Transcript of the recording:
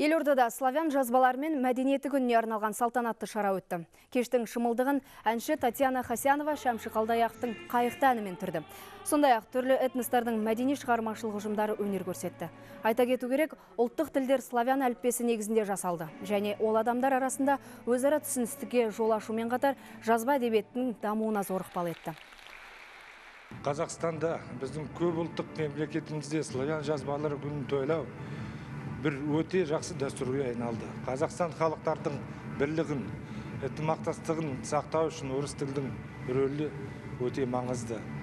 Елордада славян жазбалары мен мәдениеті күніне арналған салтанатты шара өтті. Кештің шымылдығын әнші Татьяна Хасянова Шәмші Қалдаяқтың қайықты әнімен түрді. Сондай-ақ түрлі этностардың мәдени шығармашылық ұжымдары өнер көрсетті. Айта кету керек, ұлттық тілдер славян әліппесі негізінде жасалды. Және ол адамдар арасында өзара түсіністікке жол ашумен қатар жазба әдебиеттің дамуына зор ықпал етті. Қазақстанда біздің көп ұлттық мемлекетімізде славян жазбалары күнін тойлау бір өте жақсы дәстүрге айналды. Қазақстан халықтардың бірлігін, ынтымақтастығын сақтау үшін орыс тілдің рөлі өте маңызды.